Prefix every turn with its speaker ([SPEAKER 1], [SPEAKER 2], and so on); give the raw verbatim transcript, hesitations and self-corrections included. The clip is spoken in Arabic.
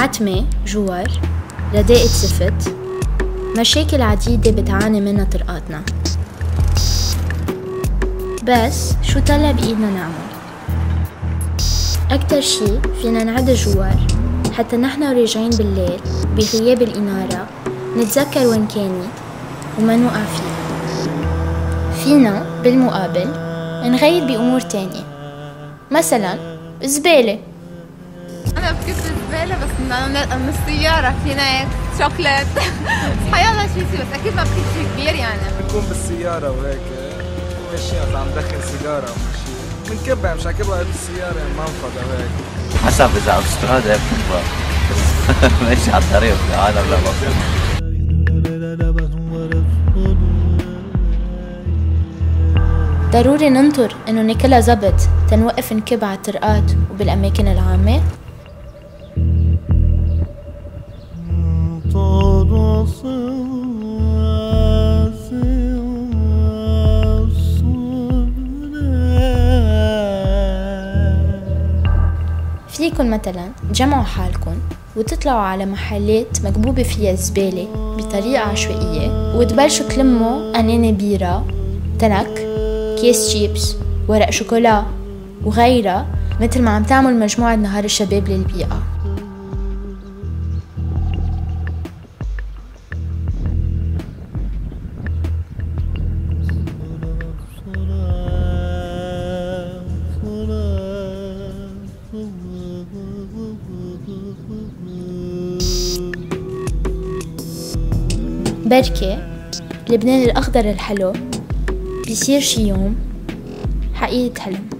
[SPEAKER 1] عتمة، جوار، رداءة زفت، مشاكل عديدة بتعاني منها طرقاتنا. بس شو طلع بإيدنا نعمل؟ أكتر شي فينا نعد جوار حتى نحن وراجعين بالليل بغياب الإنارة نتذكر وين كانت وما نوقع فيها. فينا بالمقابل نغير بأمور تانية، مثلا الزبالة.
[SPEAKER 2] أنا بكب الزبالة بس من السيارة، فينا هيك شوكليت حيالله شي شي، بس أكيد ما بكب شي كبير يعني.
[SPEAKER 3] بنكون بالسيارة وهيك ماشيين عم ندخن سيجارة أو شي بنكبها، مش عكبها بالسيارة يعني منفضة وهيك.
[SPEAKER 4] حسب إذا أوتوستراد بكبها ماشي على الطريق العالم لا بطل.
[SPEAKER 1] ضروري ننطر إنه ناكلها زبط تنوقف نكب على الطرقات وبالأماكن العامة؟ فيكن مثلا تجمعوا حالكن وتطلعوا على محلات مكبوبة فيها الزبالة بطريقة عشوائية وتبلشوا تلموا أناني بيرة، تنك، كيس شيبس، ورق شوكولا وغيرها، مثل ما عم تعمل مجموعة نهار الشباب للبيئة. بركة لبنان الأخضر الحلو بيصير شي يوم حقيقة حلم.